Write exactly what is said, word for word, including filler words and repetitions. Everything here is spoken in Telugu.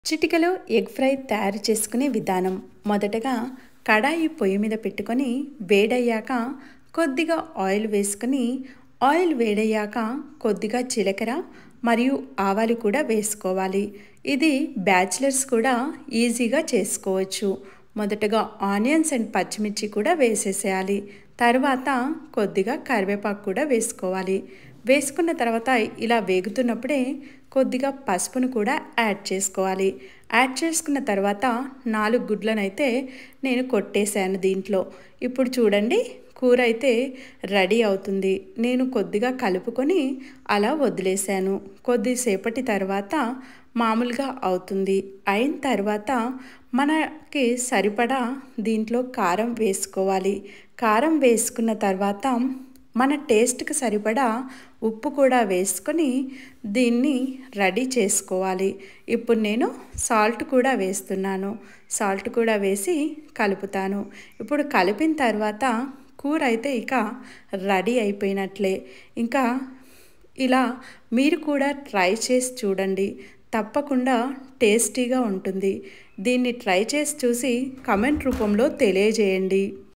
చిటికెలో ఎగ్ ఫ్రై తయారు చేసుకునే విధానం. మొదటగా కడాయి పొయ్యి మీద పెట్టుకొని వేడయ్యాక కొద్దిగా ఆయిల్ వేసుకొని, ఆయిల్ వేడయ్యాక కొద్దిగా జీలకర్ర మరియు ఆవాలు కూడా వేసుకోవాలి. ఇది బ్యాచిలర్స్ కూడా ఈజీగా చేసుకోవచ్చు. మొదటగా ఆనియన్స్ అండ్ పచ్చిమిర్చి కూడా వేసేసేయాలి. తర్వాత కొద్దిగా కరివేపాకు కూడా వేసుకోవాలి. వేసుకున్న తర్వాత ఇలా వేగుతున్నప్పుడే కొద్దిగా పసుపును కూడా యాడ్ చేసుకోవాలి. యాడ్ చేసుకున్న తర్వాత నాలుగు గుడ్లనైతే నేను కొట్టేశాను దీంట్లో. ఇప్పుడు చూడండి, కూర అయితే రెడీ అవుతుంది. నేను కొద్దిగా కలుపుకొని అలా వదిలేశాను. కొద్దిసేపటి తర్వాత మామూలుగా అవుతుంది. అయిన తర్వాత మనకి సరిపడా దీంట్లో కారం వేసుకోవాలి. కారం వేసుకున్న తర్వాత మన టేస్ట్కి సరిపడా ఉప్పు కూడా వేసుకొని దీన్ని రెడీ చేసుకోవాలి. ఇప్పుడు నేను సాల్ట్ కూడా వేస్తున్నాను. సాల్ట్ కూడా వేసి కలుపుతాను. ఇప్పుడు కలిపిన తర్వాత కూర అయితే ఇక రెడీ అయిపోయినట్లే. ఇంకా ఇలా మీరు కూడా ట్రై చేసి చూడండి. తప్పకుండా టేస్టీగా ఉంటుంది. దీన్ని ట్రై చేసి చూసి కమెంట్ రూపంలో తెలియజేయండి.